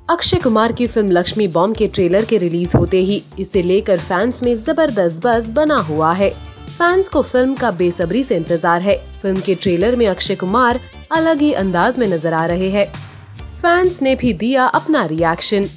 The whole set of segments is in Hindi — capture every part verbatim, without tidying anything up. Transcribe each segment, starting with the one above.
अक्षय कुमार की फिल्म लक्ष्मी बॉम्ब के ट्रेलर के रिलीज होते ही इसे लेकर फैंस में जबरदस्त बज़ बना हुआ है। फैंस को फिल्म का बेसब्री से इंतजार है। फिल्म के ट्रेलर में अक्षय कुमार अलग ही अंदाज में नजर आ रहे हैं। फैंस ने भी दिया अपना रिएक्शन।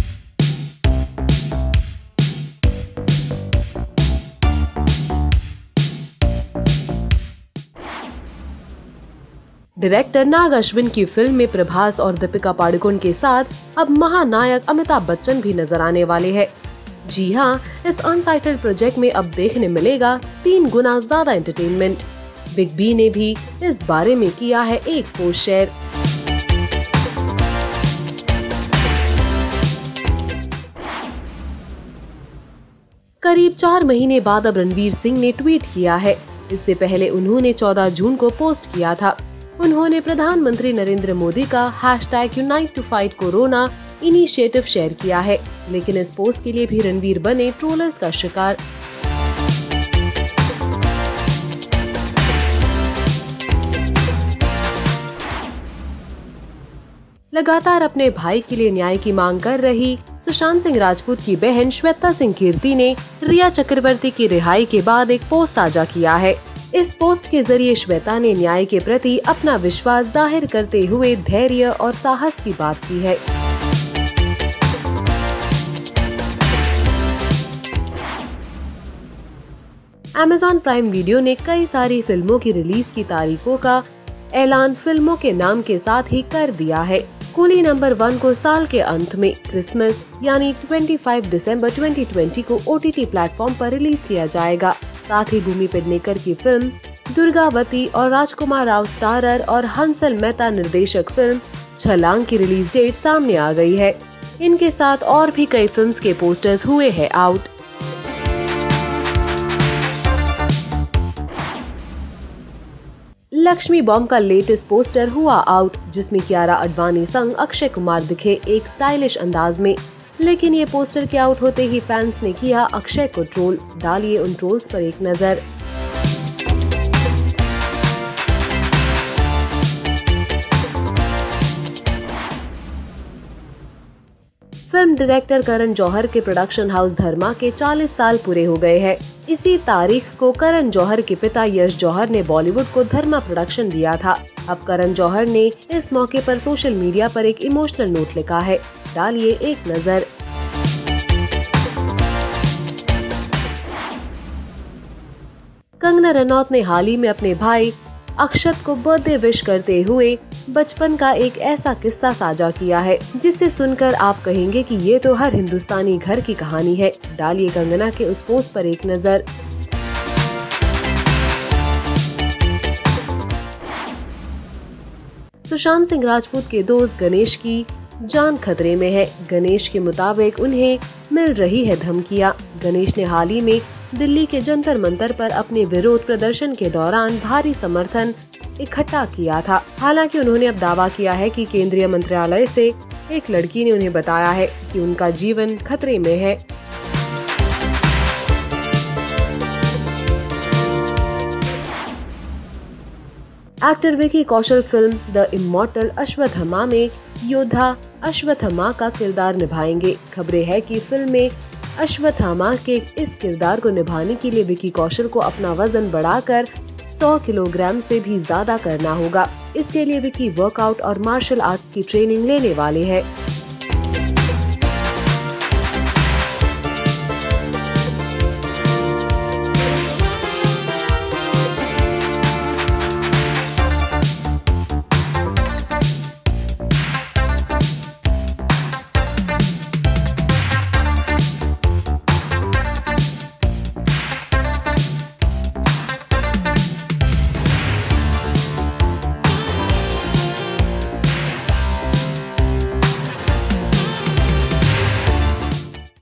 डायरेक्टर नाग अश्विन की फिल्म में प्रभास और दीपिका पादुकोण के साथ अब महानायक अमिताभ बच्चन भी नजर आने वाले हैं। जी हां, इस अनटाइटल्ड प्रोजेक्ट में अब देखने मिलेगा तीन गुना ज्यादा एंटरटेनमेंट। बिग बी ने भी इस बारे में किया है एक पोस्ट शेयर। करीब चार महीने बाद अब रणवीर सिंह ने ट्वीट किया है। इससे पहले उन्होंने चौदह जून को पोस्ट किया था। उन्होंने प्रधानमंत्री नरेंद्र मोदी का hashtag unite to fight corona initiative share किया है, लेकिन इस पोस्ट के लिए भी रणवीर बने ट्रोलर्स का शिकार। लगातार अपने भाई के लिए न्याय की मांग कर रही सुशांत सिंह राजपूत की बहन श्वेता सिंह कीर्ति ने रिया चक्रवर्ती की रिहाई के बाद एक पोस्ट साझा किया है। इस पोस्ट के जरिए श्वेता ने न्याय के प्रति अपना विश्वास जाहिर करते हुए धैर्य और साहस की बात की है। अमेज़न प्राइम वीडियो ने कई सारी फिल्मों की रिलीज की तारीखों का ऐलान फिल्मों के नाम के साथ ही कर दिया है। कूली नंबर वन को साल के अंत में क्रिसमस यानी पच्चीस दिसंबर दो हज़ार बीस को ओ टी टी प्लेटफॉर्म पर रिलीज किया जाएगा। साथ ही भूमि पेडनेकर की फिल्म दुर्गावती और राजकुमार राव स्टारर और हंसल मेहता निर्देशक फिल्म छलांग की रिलीज डेट सामने आ गई है। इनके साथ और भी कई फिल्म्स के पोस्टर्स हुए हैं आउट। लक्ष्मी बॉम्ब का लेटेस्ट पोस्टर हुआ आउट, जिसमें कियारा आडवाणी संग अक्षय कुमार दिखे एक स्टाइलिश अंदाज में। लेकिन ये पोस्टर के आउट होते ही फैंस ने किया अक्षय को ट्रोल। डालिए उन ट्रोल्स पर एक नजर। फिल्म डायरेक्टर करण जौहर के प्रोडक्शन हाउस धर्मा के चालीस साल पूरे हो गए हैं। इसी तारीख को करण जौहर के पिता यश जौहर ने बॉलीवुड को धर्मा प्रोडक्शन दिया था। अब करण जौहर ने इस मौके पर सोशल मीडिया पर एक इमोशनल नोट लिखा है। डालिए एक नजर। कंगना रनौत ने हाल ही में अपने भाई अक्षत को बर्थडे विश करते हुए बचपन का एक ऐसा किस्सा साझा किया है, जिसे सुनकर आप कहेंगे कि ये तो हर हिंदुस्तानी घर की कहानी है। डालिए कंगना के उस पोस्ट पर एक नजर। सुशांत सिंह राजपूत के दोस्त गणेश की जान खतरे में है। गणेश के मुताबिक उन्हें मिल रही है धमकियां। गणेश ने हाल ही में दिल्ली के जंतर मंतर पर अपने विरोध प्रदर्शन के दौरान भारी समर्थन इकट्ठा किया था। हालांकि उन्होंने अब दावा किया है कि केंद्रीय मंत्रालय से एक लड़की ने उन्हें बताया है कि उनका जीवन खतरे में है। Actor Vicky Kaushal film the immortal Ashwatthama में योद्धा अश्वत्थामा का किरदार निभाएंगे। खबरें हैं कि फिल्म में अश्वत्थामा के इस किरदार को निभाने के लिए विकी कौशल को अपना वजन बढ़ाकर सौ किलोग्राम से भी ज्यादा करना होगा। इसके लिए विकी वर्कआउट और मार्शल आर्ट की ट्रेनिंग लेने वाले हैं।